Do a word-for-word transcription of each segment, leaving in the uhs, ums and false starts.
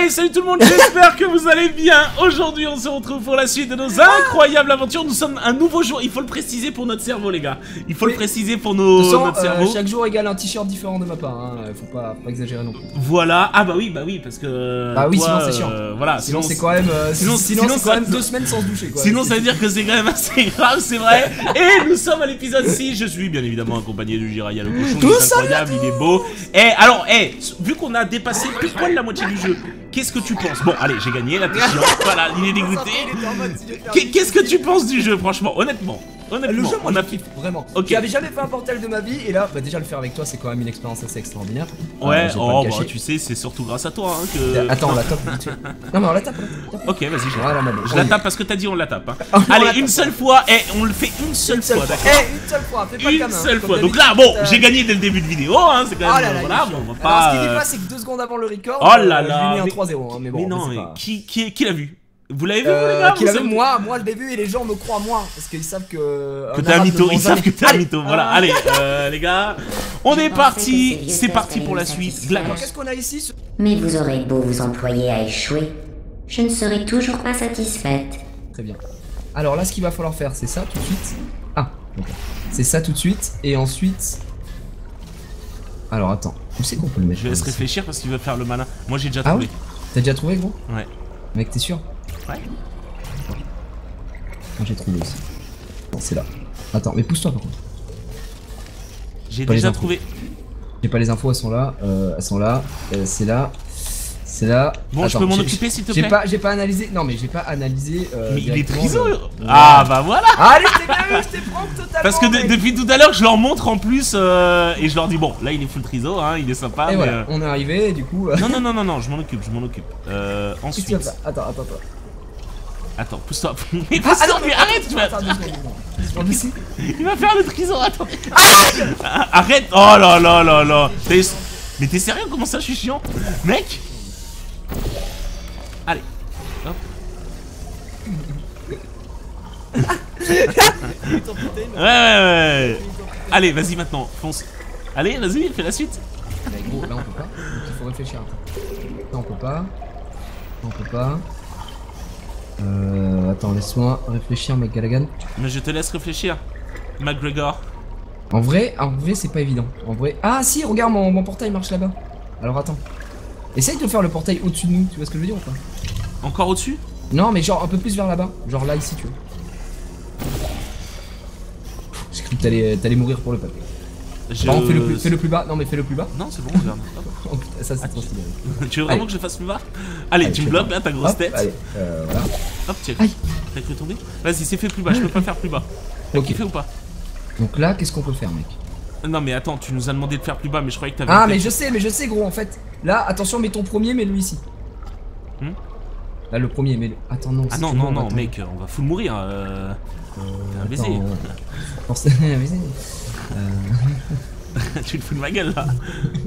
Hey, salut tout le monde, j'espère que vous allez bien. Aujourd'hui, on se retrouve pour la suite de nos incroyables aventures. Nous sommes un nouveau jour, il faut le préciser pour notre cerveau, les gars. Il faut oui. le préciser pour nos, façon, notre euh, cerveau. Chaque jour égale un t-shirt différent de ma part, hein. Faut pas, faut pas exagérer non plus. Voilà, ah bah oui, bah oui, parce que... Bah oui, toi, sinon c'est chiant. Euh, voilà, sinon, sinon c'est quand même, euh, sinon, sinon, sinon c'est quand même deux semaines sans se doucher, quoi. Sinon ça veut dire que c'est quand même assez grave, c'est vrai. Et nous sommes à l'épisode six, je suis bien évidemment accompagné de Jiraya le cochon. Il est incroyable, il est beau. Et alors, hey, vu qu'on a dépassé plus poil la moitié du jeu, qu'est-ce que tu penses? Bon, allez, j'ai gagné, la question. Voilà, il est dégoûté. Qu'est-ce que tu penses du jeu, franchement, honnêtement? Honnêtement, le jeu, moi, on a fait vraiment. Okay. J'avais jamais fait un portal de ma vie et là, bah déjà le faire avec toi, c'est quand même une expérience assez extraordinaire. Ouais, euh, oh bah tu sais, c'est surtout grâce à toi hein, que. Attends, on la tape. Non mais on la tape. On la tape. Ok, vas-y, je, voilà, je la tape parce que t'as dit on la tape. Hein. Allez, une seule fois, et on le fait une seule fois, d'accord? Eh, une seule fois, fais pas Une seule fois. Donc là, bon, j'ai gagné dès le début de vidéo, hein, c'est quand même. Voilà, bon, on va pas. Alors ce qui dépasse, c'est que deux secondes avant le record. Oh là là. J'ai mis un trois zéro, mais bon. Mais non, mais qui qui l'a vu? Vous l'avez vu, euh, vous, les gars? Qui l'a vu? Moi, moi je l'ai vu et les gens me croient moi parce qu'ils savent que. Que t'es un mytho, ils savent que t'es un mytho. Voilà, allez, euh, les gars, on est parti. C'est parti pour la suite. Alors, qu'est-ce qu'on a ici? Mais vous aurez beau vous employer à échouer, je ne serai toujours pas satisfaite. Très bien. Alors là, ce qu'il va falloir faire, c'est ça tout de suite. Ah, ok. C'est ça tout de suite et ensuite. Alors attends, où c'est qu'on peut le mettre? Je laisse réfléchir parce qu'il veut faire le malin. Moi, j'ai déjà ah trouvé. Oui T'as déjà trouvé, gros? Ouais. Mec, t'es sûr? Ouais. Moi j'ai trouvé aussi. Bon, c'est là. Attends, mais pousse-toi par contre. J'ai déjà trouvé. J'ai pas les infos, elles sont là. Euh, elles sont là. Euh, c'est là. C'est là. Bon, attends, je peux m'en occuper s'il te plaît? J'ai pas, j'ai pas analysé. Non, mais j'ai pas analysé. Euh, mais il est triso. Le... Ah bah voilà. Allez, je t'ai bien eu, je t'ai prank totalement. Parce que de, depuis tout à l'heure, je leur montre en plus euh, et je leur dis bon, là il est full triso, hein, il est sympa. Et mais voilà, euh... on est arrivé, du coup. Euh... Non non non non non, je m'en occupe, je m'en occupe. Euh, ensuite. Attends, attends, attends. Attends, pousse-toi. Mais pousse-toi, ah, mais arrête, tu vas. Il va faire le trison, attends. Ah arrête. Oh là là là là. Mais t'es sérieux? Comment ça, je suis chiant, mec? Allez. Hop. Ouais ouais ouais. Allez, vas-y maintenant, fonce. Allez, vas-y, fais la suite. Mais gros, là on peut pas. Donc il faut réfléchir un peu. Là on peut pas. Là on peut pas. Euh. Attends, laisse-moi réfléchir, mec Gallaghan. Mais je te laisse réfléchir, McGregor. En vrai, en vrai, c'est pas évident. En vrai. Ah si, regarde, mon, mon portail marche là-bas. Alors attends. Essaye de faire le portail au-dessus de nous, tu vois ce que je veux dire ou pas? Encore au-dessus? Non, mais genre un peu plus vers là-bas. Genre là, ici, tu vois. J'ai cru que t'allais mourir pour le peuple. Je... Par contre, fais le, plus, fais le plus bas. Non, mais fais le plus bas. Non, c'est bon, regarde. Oh putain, ça c'est trop stylé. Tu veux vraiment allez. que je fasse plus bas? Allez, allez, tu me bloques là, ta grosse hop, tête. Allez, euh, voilà. Hop, tiens. T'as cru tomber? Vas-y, c'est fait plus bas, je peux pas faire plus bas. Ok. Tu fais ou pas? Donc là, qu'est-ce qu'on peut faire, mec? Non, mais attends, tu nous as demandé de faire plus bas, mais je croyais que t'avais. Ah, mais je sais, mais je sais, gros, en fait. Là, attention, mets ton premier, mets-le ici. Hmm Là, le premier, mets-le. Attends, non. Ah non, non, non, mec, on va full mourir. Euh... Euh, T'es un baiser. Forcément, un baiser. Tu te fous de ma gueule là.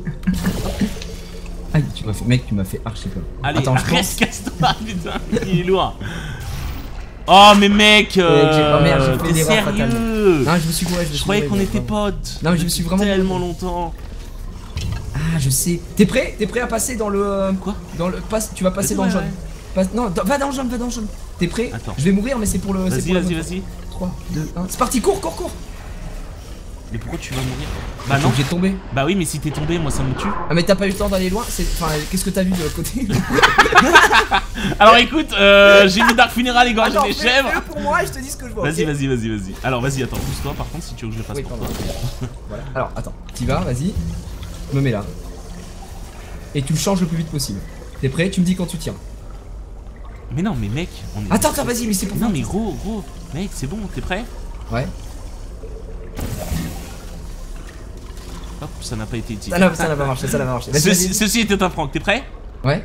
Aïe, tu m'as fait, mec, tu m'as fait archi peur. Allez, attends, arrête, pense... casse-toi, putain, il est loin. Oh, mais mec, euh, oh, merde, j'ai fait t'es sérieux? Non, je me suis gouré, je me suis Je croyais qu'on gouré, était potes. Non, mais je me suis vraiment tellement longtemps. Ah, je sais. T'es prêt? T'es prêt à passer dans le euh, quoi? Dans le passe, tu vas passer dans ouais, le jaune. Ouais. Passe... Non, dans... va dans le jaune, va dans le jaune. T'es prêt? Attends. Je vais mourir, mais c'est pour le. Vas-y, vas-y, vas-y. trois, deux, un. C'est parti, cours, cours, cours. Mais pourquoi tu vas mourir? Bah non, j'ai tombé. Bah oui, mais si t'es tombé, moi ça me tue. Ah, mais t'as pas eu le temps d'aller loin. Enfin, qu'est-ce que t'as vu de l'autre côté? Alors écoute, euh, j'ai mis Dark Funeral égorgé des chèvres. Fais-le pour moi et je te dis ce que je vois. Vas-y, vas-y, vas-y, vas-y. Alors vas-y, attends, pousse-toi par contre si tu veux que je le fasse oui, pour pardon. toi. Voilà. Alors attends, t'y vas, vas-y. Je me mets là. Et tu le changes le plus vite possible. T'es prêt? Tu me dis quand tu tiens. Mais non, mais mec, on est. Attends, attends, vas-y, mais c'est pour. Non, mais gros, gros, mec, c'est bon, t'es prêt? Ouais. Hop, ça n'a pas été utilisé. Ça n'a pas marché, ça n'a pas marché. Ceci, ceci était un prank, t'es prêt? Ouais.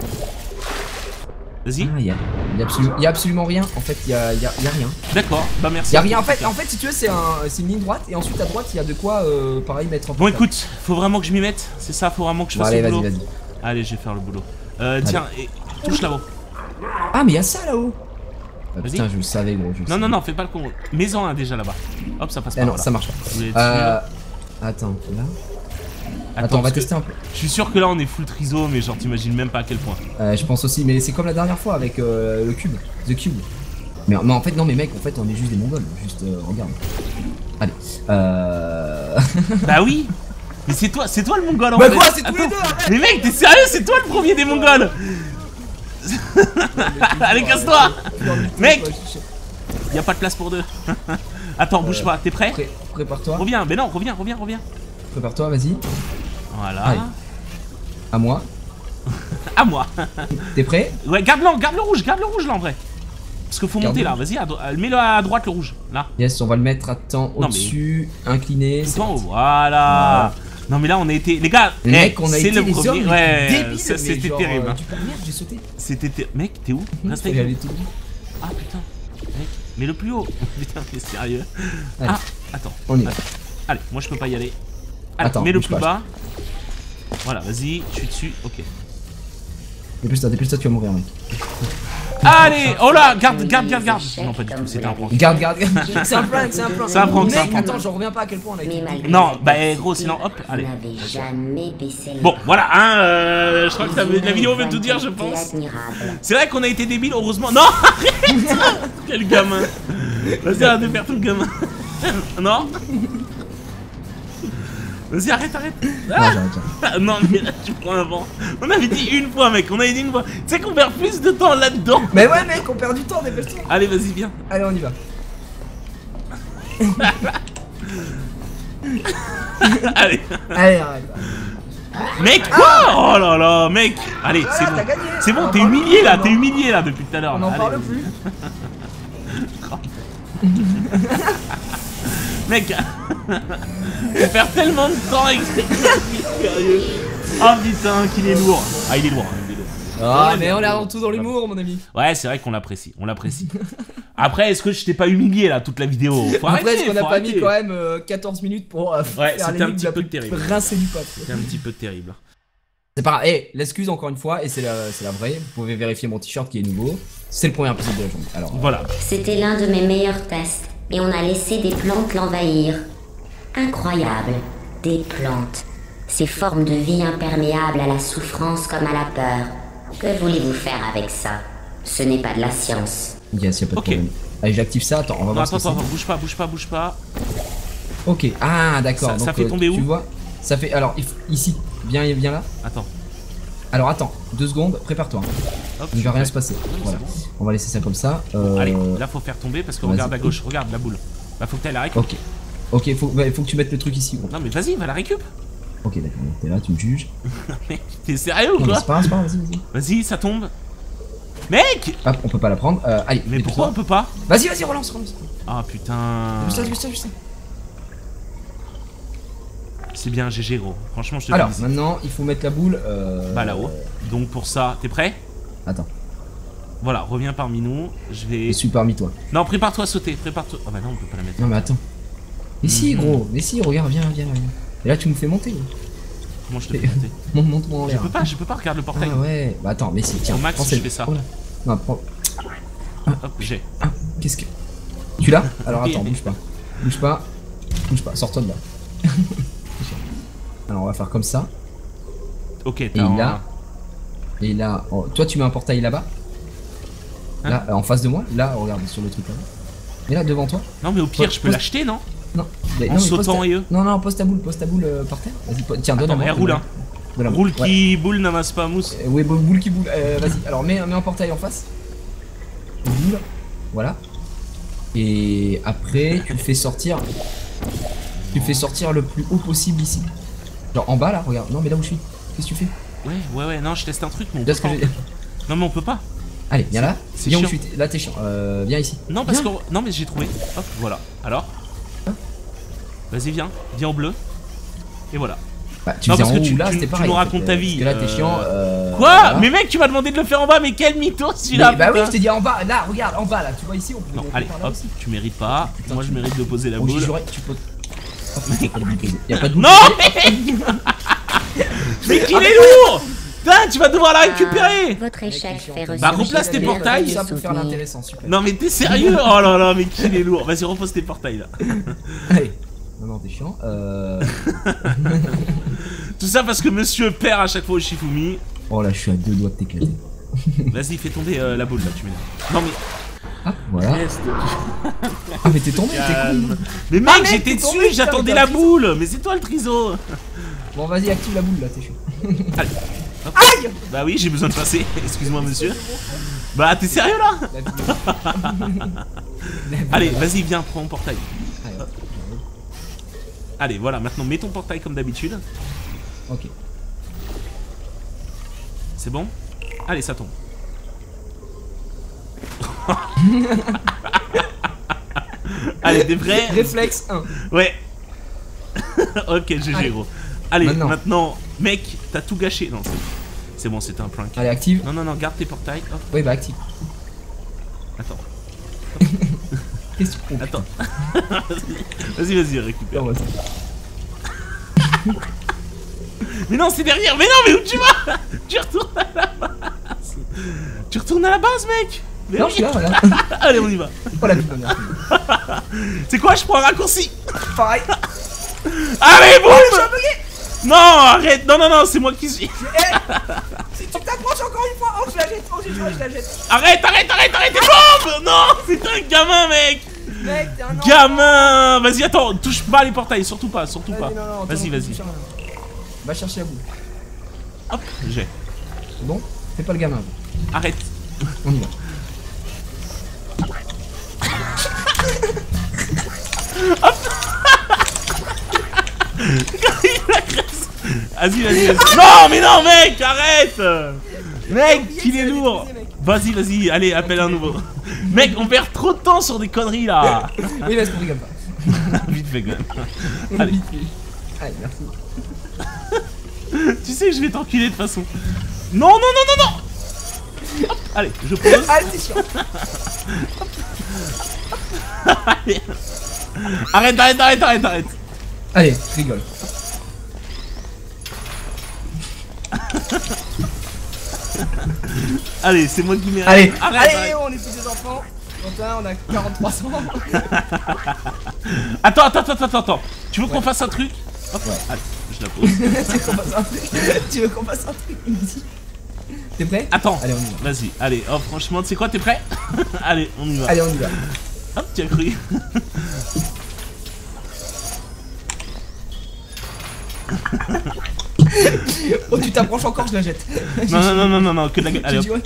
Vas-y. Ah, y'a y a, absolu y a absolument rien. En fait, il y a, y, a, y a rien. D'accord, bah merci. Y a rien. En fait, en fait si tu veux, c'est un, une ligne droite. Et ensuite, à droite, il y a de quoi, euh, pareil, mettre en Bon, écoute, faut vraiment que je m'y mette. C'est ça, faut vraiment que je fasse bon, le allez, boulot. vas-y, vas-y. Allez, je vais faire le boulot. Euh, tiens, et, touche là-haut. Ah, mais y'a ça là-haut. Ah, putain, je le savais, gros. Non, non, non, fais pas le con. Mets-en un déjà là-bas. Hop, ça passe pas. Eh non, ça marche pas. Euh. Attends, là. Attends, on va parce que tester un peu. Je suis sûr que là on est full triso, mais genre t'imagines même pas à quel point. Euh, je pense aussi, mais c'est comme la dernière fois avec euh, le cube, The Cube. Mais, mais en fait, non, mais mec, en fait, on est juste des mongols. Juste, euh, regarde. Allez. Euh. Bah oui. Mais c'est toi, c'est toi le mongol en Bah fait. quoi, c'est tous les Attends. deux, arrête. Mais mec, t'es sérieux, c'est toi le premier des mongols. Allez, casse-toi. Mec. Y a pas de place pour deux. Attends, bouge pas, t'es prêt? Pré Prépare-toi. Reviens, mais non, reviens, reviens, reviens. Prépare-toi, vas-y. Voilà. Allez. À moi. À moi. T'es prêt? Ouais, garde-le, garde le rouge, garde le rouge là en vrai. Parce qu'il faut Garde monter le là, vas-y, à... mets-le à droite le rouge, là. Yes, on va le mettre, attends, mais- au-dessus, incliné. Tout en haut, voilà. Non mais là on a été, les gars, Les eh, mecs, on a c'est été le les premier, hommes les plus ouais, débiles, ça, mais c'était genre, terrible. euh, hein. tu peux- merde, j'ai sauté. C'était, ter- mec, t'es où? Reste avec Fallait nous. aller tout vite. Ah putain, mec, mais le plus haut. Putain, t'es sérieux? Allez. Ah, attends. On y va. Attends. Allez, moi je peux pas y aller. Allez, Attends, mets le bouge plus pas. bas. Voilà, vas-y, je suis dessus, ok. Dépêche-toi, dépêche-toi, tu vas mourir, mec. Allez, oh là, garde, garde, garde, garde. Non, pas du tout, c'était un prank. Garde, garde, garde. C'est un prank, c'est un prank. C'est un prank, c'est un Mec, prank. attends, j'en reviens pas à quel point on a Mais été. malgré Non, cette bah eh, gros, adversité, sinon, hop, vous allez. n'avez jamais baissé les Bon, bras. voilà, hein, euh, je crois que ça veut- Vous la vidéo avez veut tout dire, je été pense. admirable. C'est vrai qu'on a été débiles, heureusement. Non, arrête. Quel gamin. Vas-y, arrête de faire tout le gamin. Non. Vas-y, arrête, arrête. Non, j'arrête, j'arrête. Ah, non, mais là, tu prends un vent. On avait dit une fois, mec, on avait dit une fois. Tu sais qu'on perd plus de temps là-dedans. Mais ouais, mec, on perd du temps, dépêche-toi. Allez, vas-y, viens. Allez, on y va. Allez. Allez, arrête. Mec, quoi? Oh là là, mec. Allez, c'est Voilà, bon. t'as gagné. C'est bon, On en t'es parle humilié plus, là, non. t'es humilié là depuis tout à l'heure. On là. n'en Allez, parle vas-y. plus. Mec, on perd tellement de temps avec ces sérieux. Oh putain, qu'il est lourd. Ah, il est lourd, hein, il est lourd. Ah, mais on est avant tout dans l'humour, mon ami. Ouais, c'est vrai qu'on l'apprécie, on l'apprécie. Après, est-ce que je t'ai pas humilié là toute la vidéo? Faut Après, arrêter, est-ce qu'on a faut pas mis arrêter. quand même euh, quatorze minutes pour euh, Ouais, faire c'était les un nuits petit la peu plus terrible. rincée du peuple. C'est un petit peu terrible. C'est pas grave, eh, l'excuse encore une fois, et c'est la, c'est la vraie, vous pouvez vérifier mon t-shirt qui est nouveau. C'est le premier épisode de la journée. Alors, Voilà. C'était l'un de mes meilleurs tests et on a laissé des plantes l'envahir. Incroyable, des plantes. Ces formes de vie imperméables à la souffrance comme à la peur. Que voulez-vous faire avec ça? Ce n'est pas de la science. yes, y'a pas de Ok. problème. Allez, j'active ça, attends, on va Non, voir attends, ce que attends, c'est. bouge pas, bouge pas, bouge pas. Ok, ah d'accord. Ça- ça donc, fait euh, tomber où? Tu vois, ça fait, alors, il faut- ici, viens, viens là. Attends. Alors attends, deux secondes, prépare-toi. Hop, Il je va rien fais. se passer. c'est Voilà. bon. On va laisser ça comme ça. Euh, Allez, là faut faire tomber parce que vas-y. regarde à gauche, regarde la boule. Bah faut que t'ailles la récup. Ok. Ok, faut, bah, faut que tu mettes le truc ici. Gros. Non mais vas-y, va la récup. Ok, d'accord. T'es là, tu me juges. Mec, t'es sérieux ou Non, mais quoi? c'est pas grave, c'est pas grave, vas-y, vas-y. Vas-y, ça tombe. Mec! Hop, on peut pas la prendre. Euh, allez, Mais mets-toi. pourquoi on peut pas? Vas-y, vas-y, relance, relance. Ah putain. Juste ça, juste ça, juste ça. C'est bien, G G gros. Franchement, je te Alors, félicite. maintenant, il faut mettre la boule. Euh... Bah là-haut. Donc pour ça, t'es prêt? Attends, Voilà, reviens parmi nous. Je vais. je suis parmi toi. Non, prépare-toi à sauter, prépare-toi. Ah bah non, on peut pas la mettre. Non, mais attends. Mais si, Mhm. gros, mais si, regarde, viens, viens, viens. Et là, tu me fais monter. Gros. Comment je te fais monter? Monte, monte-moi en Je l'air. peux pas, je peux pas, regarde le portail. Ah ouais. Bah attends, mais si, tiens. Au max, prends je cette- fais ça. Oh là. Non, prends. Hop, j'ai. Ah, qu'est-ce que. Tu l'as? Alors Oui. attends, bouge pas. Bouge pas. Bouge pas, sors-toi de là. Alors on va faire comme ça. Ok, Et t'as un- là. Et là. oh, toi tu mets un portail là-bas. Hein Là, euh, en face de moi. Là, regarde sur le truc là. Et là, devant toi. Non, mais au pire, Pose- je peux pose- l'acheter, non? Non. Mais- En non, mais pose sautant ta- et eux. Non, non, pose ta boule, pose ta boule euh, par terre. Vas-y, po- tiens, donne Attends, à moi. mais roule, hein. Donne à moi. Roule Ouais. qui boule n'amasse pas mousse. Euh, ouais, boule, boule qui boule. Euh, vas-y, alors mets, mets un portail en face. Boule. Voilà. Et après, tu le fais sortir. Tu le fais sortir le plus haut possible ici. Genre en bas là, regarde. Non, mais là où je suis. Qu'est-ce que tu fais? Ouais, ouais, ouais, non, je teste un truc, mais on Tu peut vois ce que pas. j'ai dit? Non, mais on peut pas. Allez, viens là. c'est Viens où chiant. je suis. Là, t'es chiant. Euh, viens ici. Non, parce que. Viens. Non, mais j'ai trouvé. Hop, voilà. Alors Vas-y, viens. Viens au bleu. Et voilà. Bah, tu Non, faisais parce en que haut tu- ou là, tu- c'était tu pareil. nous en fait, racontes euh, ta vie, Parce que là, t'es euh, chiant. euh, Quoi voilà. Mais mec, tu m'as demandé de le faire en bas, mais quel mytho celui-là Mais bah oui, putain. je t'ai dit en bas. Là, regarde, en bas là. Tu vois ici, on peut. Non, on peut allez, par là hop, aussi. tu mérites pas. Putain, Moi, tu- je mérite de poser la Oh, j'y boule. jouerai, tu peux. Oh, putain, pas de boule posée. Y a pas de boule Non, posée. mais Mais qu'il est lourd. Putain, tu vas devoir la récupérer. Votre échec fait ressurgir Bah, replace tes de portails. merveilleux Ça pour faire souvenirs. l'intéressant, super. Non, mais t'es sérieux? Oh là là, mais qu'il est lourd. Vas-y, repose tes portails là. Allez. Non, non, t'es chiant. Euh. Tout ça parce que monsieur perd à chaque fois au Shifumi. Oh là, je suis à deux doigts de t'éclater. Vas-y, fais tomber euh, la boule là, tu m'énerves. Non mais. Ah, voilà. Reste. Ah, mais t'es tombé, t'es con. Mais mec, Ah, mec, j'étais t'es tombé, dessus, putain, j'attendais mais la t'as boule. Mais c'est toi le triso. Bon, vas-y, active la boule là, t'es chaud. Allez. Hop. Aïe. Bah oui, j'ai besoin de passer. Excuse-moi, monsieur. Bah, t'es sérieux là? La boule. La boule. Allez, vas-y, viens, prends mon portail. Allez, hop. Allez, voilà, maintenant mets ton portail comme d'habitude. Ok. C'est bon? Allez, ça tombe. Allez, des vrais. Réflexe un. Ouais. Ok, G G, Allez. gros. Allez, maintenant, Maintenant. mec, t'as tout gâché. Non, c'est c'est bon, c'était un prank. Allez, active. Non, non, non, garde tes portails. Hop, Oui, bah active. attends, Qu'est-ce que tu prends? attends. Vas-y, vas-y, récupère. Non, vas-y. Mais non, c'est derrière. Mais non, mais où tu vas? Tu retournes à la base. Tu retournes à la base, mec. Mais Non, oui. je suis là, voilà. Allez, on y va. Oh la vie de ma mère. C'est quoi? Je prends un raccourci. Pareil. Allez, boum. Je suis un bugué. Non, arrête. Non, non, non, c'est moi qui suis. Si tu t'approches encore une fois, oh je la jette, oh j'ai joué, je la jette. Arrête, arrête, arrête, arrête. Et boum. Non, c'est un gamin, mec. Mec, t'es un enfant. Gamin. Vas-y, attends, touche pas les portails, surtout pas, surtout pas. Vas-y, non, non, Vas-y, attends, vas-y. touche à rien. Va chercher la boule. Hop, j'ai. C'est bon? Fais pas le gamin. Arrête. On y va. Vas-y, vas-y, vas-y. Non, mais non, mec, arrête. Mec, oublié qu'il que est ça allait lourd. briser, mec. Vas-y, vas-y, allez, appelle un nouveau. Mec, on perd trop de temps sur des conneries là. Oui, parce qu'on rigole pas. Vite fait, quand même. Allez, Allez, merci. Tu sais que je vais t'enculer de toute façon. Non, non, non, non, non. Hop, allez, je pose. Allez, c'est chiant. Allez. Arrête, arrête, arrête, arrête, arrête. Allez, je rigole. Allez, c'est moi qui mets. Allez, arrête, allez, arrête. on est plus des enfants. Quentin, on a quarante-trois ans. Attends, attends, attends, attends, attends. Tu veux qu'on fasse un truc? Hop, Ouais. allez, je la pose. Tu veux qu'on fasse un truc? Tu veux qu'on fasse un truc? Il me dit. T'es prêt? Attends, Allez, on y va. vas-y, allez, oh franchement, tu sais quoi, t'es prêt? Allez, on y va. Allez, on y va. Hop, tu as cru. Oh, tu t'approches encore, je la jette. Non, non, non, non, non, non, que de la gueule. Tu Allez, dis ouais.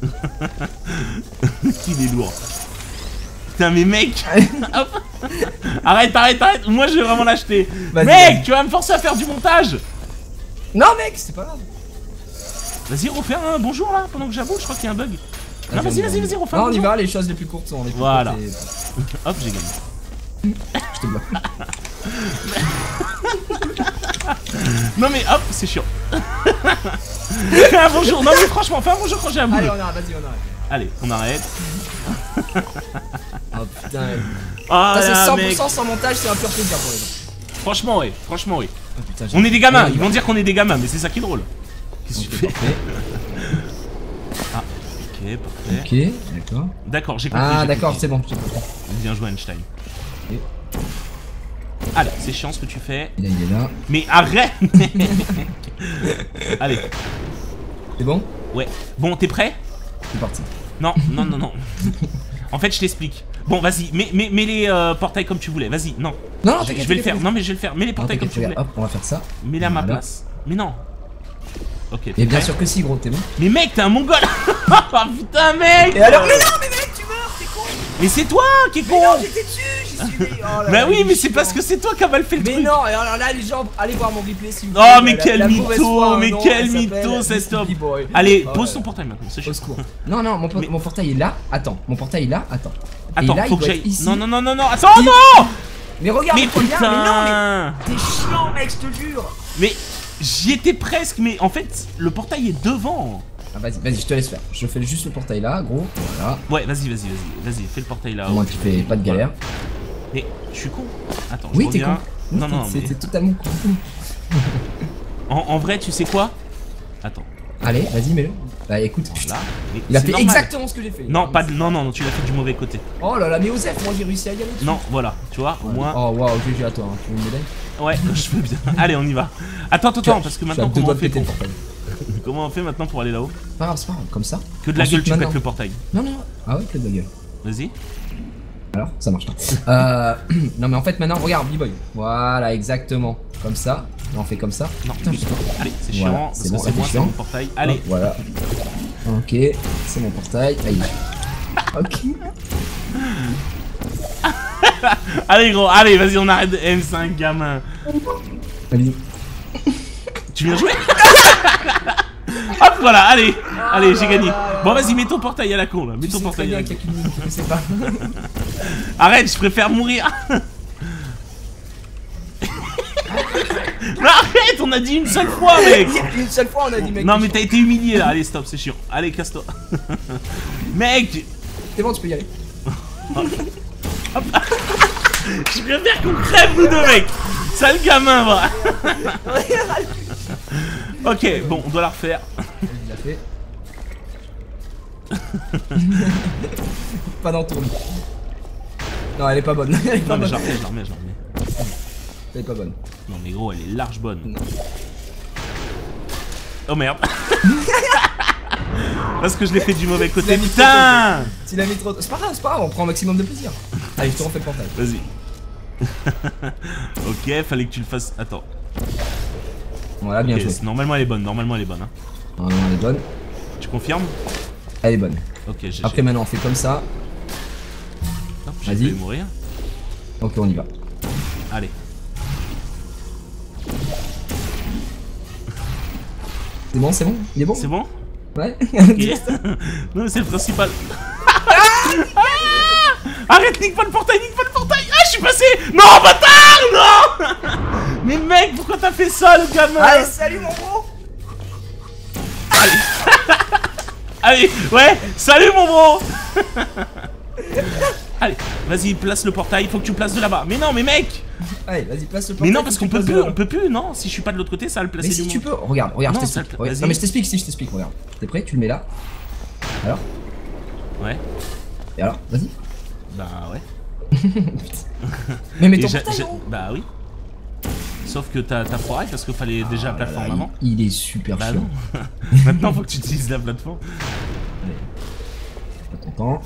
hop, qu'il est lourd. Putain, mais mec, hop. Arrête, arrête, arrête, moi je vais vraiment l'acheter. Vas-y, Mec, vas-y. tu vas me forcer à faire du montage. Non, mec, c'est pas grave. Vas-y, refais un bonjour là, pendant que j'avoue, je crois qu'il y a un bug. Non, vas-y, vas-y, vas-y, refais un Non, on y bonjour. va, les choses les plus courtes sont les plus Voilà. courtes. et- Hop, j'ai gagné. Je te bloque. Non mais hop, c'est chiant. Fais un bonjour, non mais franchement, fais un bonjour quand j'ai un boule. Allez, on arrête, vas-y, on arrête. Allez, on arrête. Oh putain. Ah Ça, c'est là, cent mec. pour cent sans montage, c'est un pur plaisir pour les gens. Franchement, oui, franchement, oui. Oh, putain, j'ai- On est des gamins, Ouais, ils vont dire qu'on est des gamins, mais c'est ça qui est drôle. Qu'est-ce que Ok, tu fais? parfait. Ah, ok, parfait. Ok, d'accord. D'accord, j'ai compris. Ah, j'ai d'accord, compris. c'est bon, j'ai compris. Bien joué, Einstein. Ok. Allez, c'est chiant ce que tu fais. Et là, il est là. Mais arrête. Allez, C'est bon? ouais. Bon, t'es prêt? C'est parti. Non, non, non, non. En fait, je t'explique. Bon, vas-y, mets, mets, mets les euh, portails comme tu voulais. Vas-y, non. Non, non, je, t'inquiète, je vais le t'inquiète, faire. Non, mais je vais le faire. Mets les Non, portails comme t'inquiète, tu voulais. regarde, hop, on va faire ça. Mets-les à ma Voilà. place. Mais non. Ok. t'es Et bien prêt? sûr que si, gros, t'es bon. Mais mec, t'es un mongol. Oh putain, mec. Et alors, mais non, mais mec, tu meurs, t'es con. Mais c'est toi qui est con. Mais non, j'étais dessus, j'y suis allé. Oh là Bah là, oui, il est mais c'est chiant. parce que c'est toi qui as mal fait le Mais truc. non, et alors là, les gens, allez voir mon replay si vous Oh, voulez, mais la- quel la mytho, mauvaise foi, mais non, quel elle mytho, s'appelle c'est Misty top. B-Boy. Allez, Oh, pose ouais. ton portail maintenant, c'est Au chiant. secours. Non, non, mon, po- Mais- mon portail est là. Attends, mon portail est là. Attends. Attends, et là, faut il que doit j'aille. être ici. Non, non, non, non, non, attends, Il- non. Mais regarde, Mais toi, bien, mais non, putain. mais t'es chiant, mec, je te jure. Mais j'y étais presque, mais en fait, le portail est devant. Ah, vas-y, vas-y, je te laisse faire. Je fais juste le portail là, gros. Voilà. Ouais, vas-y, vas-y, vas-y, vas-y, fais le portail là. Au moins, tu fais pas de galère. Mais je suis con. Attends, Oui, je t'es con. reviens. Non, non, c'est mais c'est totalement con. en, en vrai, tu sais quoi? Attends. Allez, vas-y, mets-le. Bah écoute, putain. Là. Mais Il a c'est fait normal. exactement ce que j'ai fait. Non, pas de... non, non, non, tu l'as fait du mauvais côté. Oh là là, mais Osef, moi j'ai réussi à y aller. Non, voilà, tu vois, au moins. Oh waouh, G G à toi, hein. Tu veux une médaille? Ouais, je veux bien. Allez, on y va. Attends, attends, attends, parce que maintenant, comment on fait pour... pour... Comment on fait maintenant pour aller là-haut? Pas grave, c'est pas grave, comme ça. Que de la Ensuite, gueule, tu maintenant. pètes le portail. Non, non, ah ouais, que de la gueule. Vas-y. Alors, ça marche pas. euh, non, mais en fait, maintenant, regarde, B-Boy. Voilà, exactement. Comme ça. On fait comme ça. Non, putain, je sais pas. allez, c'est Voilà, chiant, c'est parce bon, que c'est là, moi, c'est c'est chiant. mon portail. Allez. Hop, voilà. Ok, c'est mon portail. Aïe. Ok. Allez, gros, allez, vas-y, on arrête de M cinq, gamin. Allez. Tu viens jouer? Hop, voilà, allez, allez, j'ai gagné. Bon, vas-y, mets ton portail à la con, là. Mets Tu ton sais portail très à bien la con. qu'il y a qu'une ligne, je sais pas. Arrête, je préfère mourir. Mais arrête, on a dit une seule fois, mec. Une seule fois, on a dit, mec. Non, mais t'as été humilié là. Allez, stop, c'est chiant. Allez, casse-toi. Mec, C'est bon, tu peux y aller. je préfère qu'on crève, nous deux, mec. Sale gamin, va. Ok, bon, on doit la refaire. Il l'a fait. Pas d'entourne. Non, elle est pas bonne. Elle est pas Non, mais bonne. je la remets, je la remets, je la remets. Elle est pas bonne. Non, mais gros, elle est large bonne. Non. Oh merde. Parce que je l'ai fait du mauvais côté. Tu l'as mis Putain. Tu l'as mis trop tôt. C'est pas grave, c'est pas grave, on prend un maximum de plaisir. Allez, je te refais le portail. Vas-y. Ok, fallait que tu le fasses. Attends. Voilà, bien Ok, joué. c'est- normalement elle est bonne, normalement elle est bonne. Hein. Non, non, elle est bonne. Tu confirmes? Elle est bonne. Ok, j'ai. Après, maintenant, on fait comme ça. J'ai vas-y. failli mourir. Ok, on y va. Allez. C'est bon, c'est bon? Il est bon? C'est bon? Ouais. Ok. Non, mais c'est le principal. Ah, arrête, nique pas le portail, nique pas le portail. Ah, je suis passé. Non, bâtard, non. Mais mec, pourquoi t'as fait ça, le gamin? Allez, salut mon gros. Allez, ouais, salut mon bro. Allez, vas-y, place le portail, il faut que tu places de là-bas. Mais non, mais mec. Allez, vas-y, place le portail. Mais non, parce faut qu'on que tu peut places plus, de- on peut plus, non. Si je suis pas de l'autre côté, ça va le placer Mais du si tu monde. peux, regarde, regarde, Non, je ça t'explique. te- Regarde. vas-y. Non, mais je t'explique, si je t'explique, regarde. T'es prêt? Tu le mets là. Alors? Ouais, Et alors? Vas-y. bah ouais. Mais mets Et ton j'a- portail, j'a- gros. Bah oui. Sauf que t'as t'as foiré parce qu'il fallait déjà la Ah là plateforme là, avant. il, il est super Bah chiant. non. Maintenant faut que tu utilises la plateforme. Pas ton temps.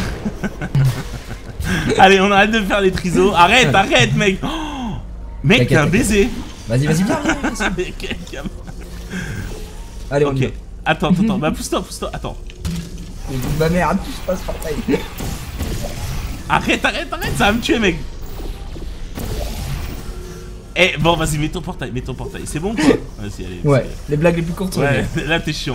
Allez, on arrête de faire les trisos. Arrête, arrête, mec. Oh, mec, T'inquiète, t'es un t'inquiète. baiser. Vas-y, vas-y, viens, viens, viens. Avec quelqu'un. Allez, on y va. Ok. Attends, attends, attends. Bah pousse-toi, pousse-toi. Attends. Bah merde, touche pas ce portail. Arrête, arrête, arrête. Ça va me tuer, mec. Eh, bon, vas-y, mets ton portail, mets ton portail. C'est bon, quoi? Vas-y, allez. Ouais, les blagues les plus courtes sont les Ouais, meilleures. là t'es chiant.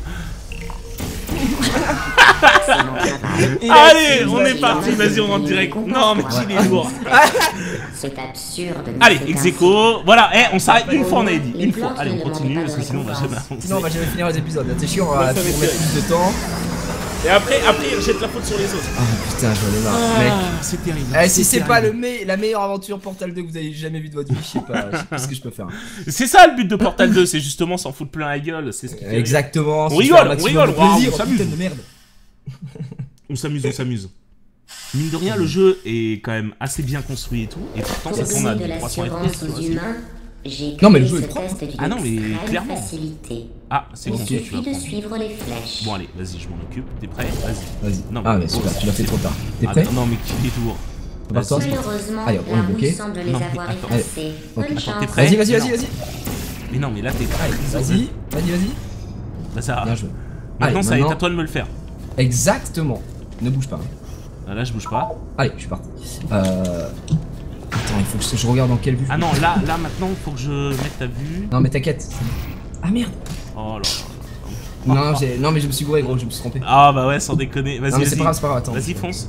C'est mon travail. Il a- Allez, il on a- est parti, vas-y, on rentre direct. Non, mais il est lourd. C'est absurde. mais Allez, c'est ex ainsi. aequo. Voilà, eh, on s'arrête une fois, on avait dit. Les Une fois. plantes Allez, on ne continue demandent parce que pas de sinon on va jamais récompense. avancer. Sinon, on va jamais finir les épisodes. Là, c'est chiant, Bah, euh, ça faut va être mettre plus de temps. Et après, après, il rejette la faute sur les autres. Ah putain, j'en ai marre, mec. Ah, c'est terrible. Eh, si c'est pas le terrible. me- la meilleure aventure Portal deux que vous avez jamais vue de votre vie, je sais pas, je sais pas ce que je peux faire. C'est ça le but de Portal deux, c'est justement s'en foutre plein la gueule. C'est ce qui fait rire. Exactement. On se rigole, faire un on maximum rigole, de waouh, plaisir, on oh, s'amuse. putain de merde. On s'amuse, on s'amuse. Mine de rien, le jeu est quand même assez bien construit et tout. Et pourtant, Pour ça tourne à donner de trois cents F P S. l'assurance tu vois, aux c'est- humains, j'ai Non, mais le créé jeu est ce propre. test d'une Ah non, mais extrême clairement. facilité. Ah, c'est bon, Il tu vas suffit de prendre. suivre les flèches. Bon, allez, vas-y, je m'en occupe. T'es prêt? Vas-y. Vas-y. Non, Ah, mais- mais super, tu l'as fait trop tard. T'es Ah, prêt? non, mais qui est lourd? Prépare-toi. Malheureusement, Allez, on est la bloqué. roue semble les Non, mais avoir attends. effacés. Ok. Bonne Attends, chance. t'es prêt? Vas-y, vas-y, Non. vas-y, vas-y. Mais non, mais là, t'es Allez, vas-y, vas-y, vas-y. Bah, ça va. Bien joué. Maintenant, Allez, ça va être maintenant- à toi de me le faire. Exactement. Ne bouge pas. hein. Ah, là, je bouge pas. Allez, je suis parti. Euh... Attends, il faut que je regarde dans quelle vue. Ah non, là, là, maintenant, faut que je mette ta vue. Non, mais t'inquiète. Ah merde. Oh là. Non, j'ai... non, mais je me suis gouré, gros, je me suis trompé. Ah bah ouais, sans déconner. Vas-y, Non, mais c'est vas-y. pas grave, c'est pas grave, attends. Vas-y, fonce.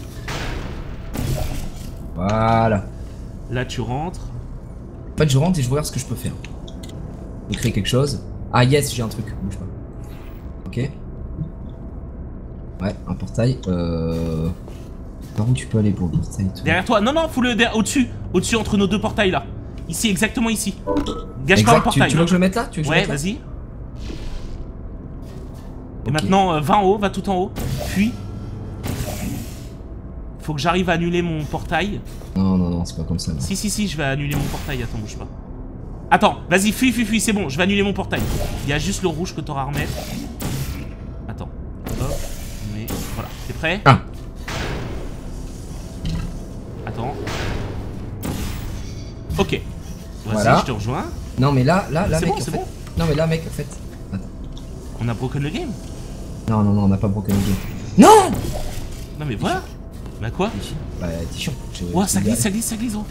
Voilà. Là, tu rentres. En fait, je rentre et je regarde ce que je peux faire. Je crée quelque chose. Ah yes, j'ai un truc. Bouge pas. Ok. Ouais, un portail. Euh... Par où tu peux aller pour le portail toi Derrière toi. Non, non, faut le derrière, au-dessus. Au-dessus, entre nos deux portails là. Ici, exactement ici. Gâche pas le Exact, tu, portail. tu veux que je le mette là? Tu veux que je Ouais, le mette là vas-y. Et maintenant, euh, va en haut, va tout en haut. Puis, faut que j'arrive à annuler mon portail. Non, non, non, c'est pas comme ça. Non. Si, si, si, je vais annuler mon portail. Attends, bouge pas. Attends, vas-y, fuis, fuis, fuis, c'est bon, je vais annuler mon portail. Il y a juste le rouge que t'auras à remettre. Attends. Hop, mais voilà. T'es prêt? Ah. Attends. Ok. Vas-y, Voilà. je te rejoins. Non, mais là, là, là, C'est mec, bon, en c'est fait... bon. Non, mais là, mec, en fait... Attends. On a broken le game. Non, non, non, on n'a pas broken le game. Non. Non, mais voilà. Bah quoi? Bah, t'es chiant. Je- Ouah, je- ça glisse, ça glisse, ça glisse, oh.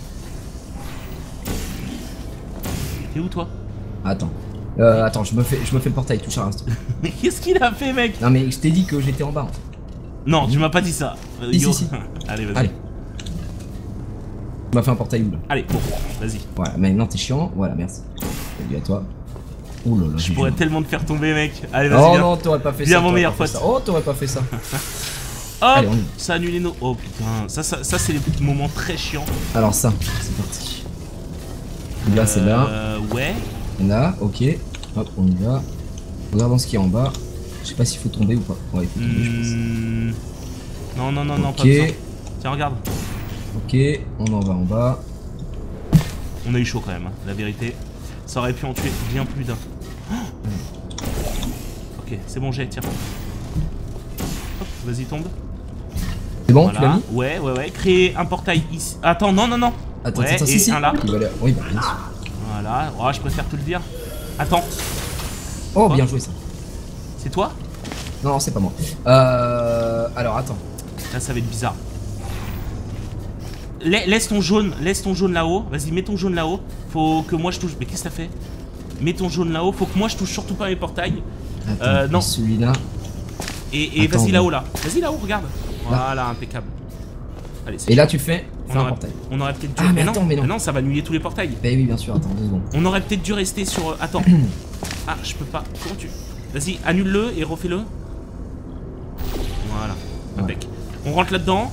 T'es où, toi? Attends. Euh, attends, je me fais, je me fais le portail, touche à l'instant. Mais qu'est-ce qu'il a fait, mec? Non, mais je t'ai dit que j'étais en bas. En fait. Non, tu m'as pas dit ça. Euh, Si, yo. si, si. Allez, vas-y. Allez. Tu m'as fait un portail où là? Allez, bon, vas-y. Voilà, maintenant t'es chiant. Voilà, merci. Salut à toi. Oh là là, Je j'ai pourrais vu. tellement te faire tomber, mec. Allez, vas-y, Oh viens. non, t'aurais pas fait Viens, ça. mon t'aurais meilleur pas fait pote. ça. Oh, t'aurais pas fait ça. Hop, Allez, on y va. ça a annulé nos... Oh putain, ça, ça, ça c'est les moments très chiants. Alors ça, c'est parti. Là, c'est là. Euh, ouais. Là, ok. Hop, on y va. Regardons ce qu'il y a en bas. Je sais pas s'il faut tomber ou pas. Ouais, il faut tomber, je pense. Hmm... Non, non, non, non, Ok. pas besoin. Tiens, regarde. Ok, on en va en bas. On a eu chaud quand même, hein, la vérité. Ça aurait pu en tuer bien plus d'un. Oh ok, c'est bon, j'ai, tiens. Hop, vas-y, tombe. C'est bon, Voilà. tu l'as mis? Ouais, ouais, ouais. Créer un portail ici. Attends, non, non, non. Attends, ouais, attends, et si, si. un là. Il va aller- Oui, bah, bien sûr. Voilà. Oh, je préfère te le dire. Attends, Oh, bien joué ça. c'est toi? Non, non, c'est pas moi. Euh. Alors, attends. Là, ça va être bizarre. La- Laisse ton jaune, laisse ton jaune là-haut. Vas-y, mets ton jaune là-haut. Faut que moi je touche. Mais qu'est-ce que t'as fait? Mets ton jaune là-haut. Faut que moi je touche surtout pas mes portails. Attends, Euh, non. celui-là. Et, et Attends, vas-y bon. là-haut là. Vas-y là-haut, regarde. Voilà, impeccable. Allez, c'est Et là, tu fais. on Fais un aurait, portail. on aurait peut-être dû. Ah, mais non, attends, mais non. non, ça va annuler tous les portails. Bah oui, bien sûr, attends, deux secondes. On aurait peut-être dû rester sur. euh, Attends. Ah, je peux pas. Comment tu. Vas-y, annule-le et refais-le. Voilà. Ouais. Impec. On rentre là-dedans.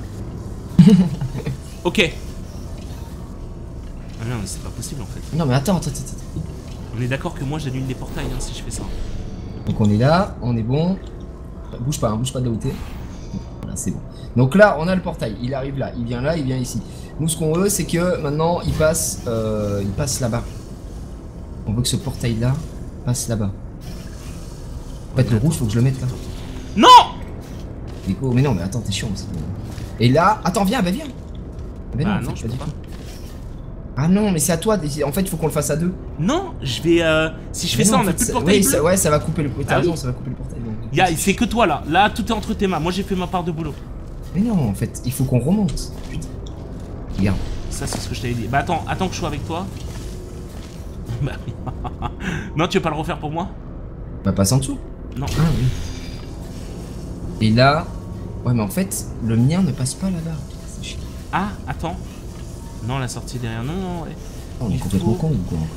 Ok. Ah non, mais c'est pas possible en fait. Non, mais attends, attends, attends. attends. On est d'accord que moi j'annule les portails hein, si je fais ça. Donc, on est là, on est bon. Bouge pas, hein, bouge pas de là où t'es. Voilà, c'est bon. Donc là, on a le portail. Il arrive là, il vient là, il vient ici. Nous, ce qu'on veut, c'est que maintenant, il passe, euh, il passe là-bas. On veut que ce portail-là passe là-bas. En fait, le rouge, faut que je le mette là. Non! Déco, mais non, mais attends, t'es chiant. c'est bon. Et là, attends, viens, bah viens. Bah Bah en non, fait, je pas peux du pas. tout. Ah non, mais c'est à toi. de- En fait, il faut qu'on le fasse à deux. Non, je vais. Euh, si je fais Mais ça, non, on en a fait, plus de ça- portail oui, bleu. ça, ouais, ça va couper le. T'as Ah raison, oui. ça va couper le portail. donc. Y a- C'est que toi là. Là, tout est entre tes mains. Moi j'ai fait ma part de boulot. Mais non, en fait, il faut qu'on remonte. Putain. Regarde. Ça, c'est ce que je t'avais dit. Bah attends, attends que je sois avec toi. Bah oui. Non, tu veux pas le refaire pour moi? Bah passe en dessous. Non. Ah oui. Et là, ouais, mais en fait, le mien ne passe pas là-bas. C'est chiant. Ah, attends. Non, la sortie est derrière. Non, non, ouais. Oh, on est Il complètement faut- con ou quoi encore.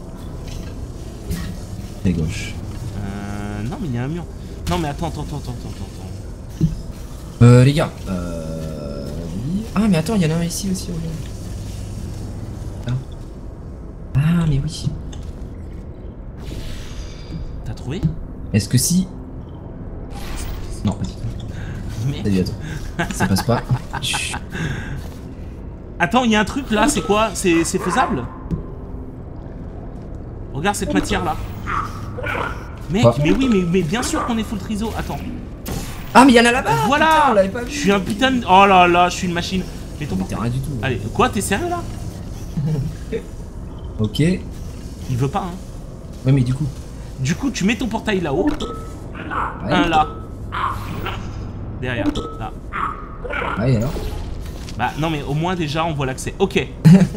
C'est gauche. Euh. Non, mais il y a un mur. Non, mais attends, attends, attends, attends, attends, attends. Euh, les gars. Euh. oui. Ah, mais attends, il y en a un ici aussi. Regarde. Ah. Ah, mais oui. T'as trouvé? Est-ce que si. Non, pas du tout. Mais... Salut à toi. Ça passe pas. Chut. Attends, il y a un truc là, c'est quoi? C'est c'est faisable? Regarde cette matière là. Mec, Quoi? mais oui, mais, mais bien sûr qu'on est full triso. Attends. Ah, mais il y en a là-bas. Voilà. Putain, on l'avait pas vu. Je suis un putain de... Oh là là, je suis une machine. Mais ton Mais t'es rien du tout. Allez, quoi? T'es sérieux là? Ok. Ouais, Il veut pas, hein. mais du coup. Du coup, tu mets ton portail là-haut. Ouais. Un là. Derrière. Là. Ouais, alors. Bah non, mais au moins déjà, on voit l'accès. Ok.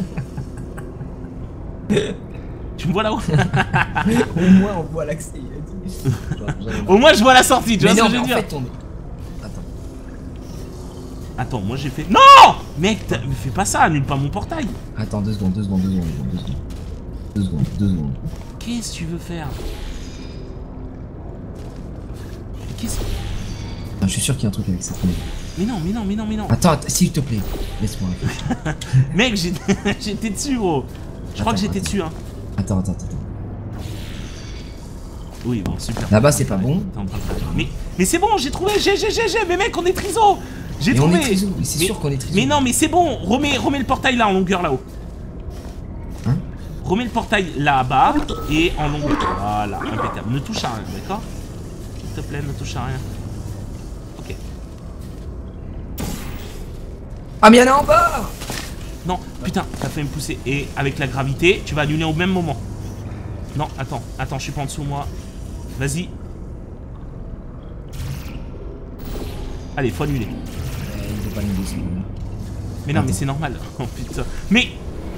Tu me vois là-haut? Au moins, on voit l'accès. Il a dit. Genre, j'en ai marre. Au moins, je vois la sortie, tu Mais vois non, ce que mais je en veux dire? fait, on est. Attends. Attends, moi j'ai fait... Non! Mec, t'as- mais fais pas ça, annule pas mon portail. Attends, deux secondes, deux secondes, deux secondes, deux secondes. Deux secondes, deux secondes. Qu'est-ce que tu veux faire? Qu'est-ce... Ah, je suis sûr qu'il y a un truc avec cette fenêtre. Mais non, mais non, mais non, mais non. Attends, attends, s'il te plaît, laisse-moi réfléchir. Mec, j'étais j'étais dessus, gros. Je crois que Attends, j'étais attends. dessus, hein. Attends, attends, attends. Oui, bon, super. Là-bas, c'est pas bon. Attends, mais mais c'est bon, j'ai trouvé, j'ai, j'ai, j'ai, j'ai, mais mec, on est triso. J'ai Mais trouvé. on est triso, mais c'est sûr qu'on est triso. Mais non, mais c'est bon, remets, remets le portail là en longueur là-haut. Hein? Remets le portail là-bas et en longueur. Voilà, impeccable. Ne touche à rien, d'accord? S'il te plaît, ne touche à rien. Ok. Ah, mais y'en a en bas! Non, putain, t'as fait me pousser. Et avec la gravité, tu vas annuler au même moment. Non, attends, attends, je suis pas en dessous, moi. Vas-y. Allez, faut annuler. Euh, il faut pas nous descendre. Mais non, Attends. mais c'est normal. Oh putain. Mais...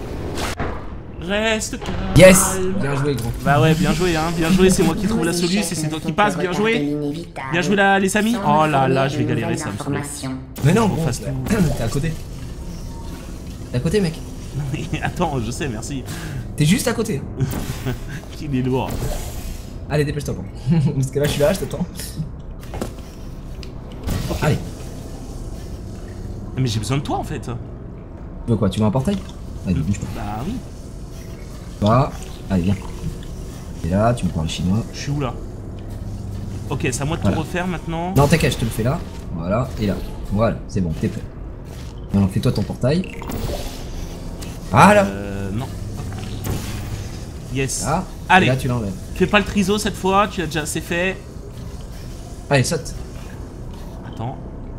Reste calme. Yes! Bien joué, gros. Bah ouais, bien joué, hein. Bien joué, c'est moi qui trouve la solution et c'est toi qui passe. Bien joué. Bien joué, là, les amis. Oh là là, je vais galérer, ça me saoule. Mais non, Faut qu'on gros, fasse t'es tout. t'es à côté. T'es à côté, mec. Attends, je sais, merci. T'es juste à côté. Il est lourd. Allez, dépêche-toi, bon. Parce que là, je suis là, je t'attends. Allez. Mais j'ai besoin de toi, en fait. Tu veux quoi? Tu veux un portail? Allez, bouge pas. Bah oui. Bah, allez, viens. Et là, tu me parles chinois. Je suis où, là? Ok, c'est à moi de Voilà. tout refaire, maintenant. Non, t'inquiète, je te le fais là. Voilà, et là. Voilà, c'est bon, t'es prêt. Maintenant, fais-toi ton portail. Voilà. Euh, non. Yes. Ah, Allez. et là, tu l'enlèves. Fais pas le triso cette fois, tu l'as déjà assez fait. Allez, saute. Attends.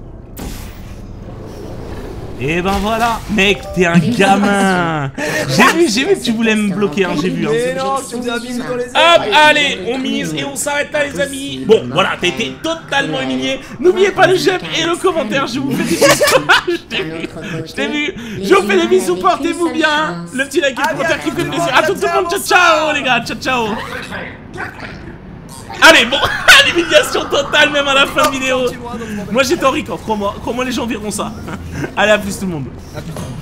Et ben voilà, mec, t'es un gamin. J'ai vu, j'ai vu que tu voulais me bloquer, hein, j'ai vu. Hein. tu me fais un bisou dans les Hop, allez, on mise et on s'arrête là, les amis. Bon, voilà, t'as été totalement humilié. N'oubliez pas le j'aime et le commentaire. Je vous fais des bisous. Je t'ai vu, je t'ai vu. Je vous fais des bisous, portez-vous bien. Le petit like et le commentaire qui fait plaisir. À tout le monde, ciao, ciao, les gars, ciao, ciao. Allez, bon, l'humiliation totale, même à la fin de vidéo. Moi, j'étais en record, crois-moi, crois-moi, les gens verront ça. Allez, à plus tout le monde. Ah, putain.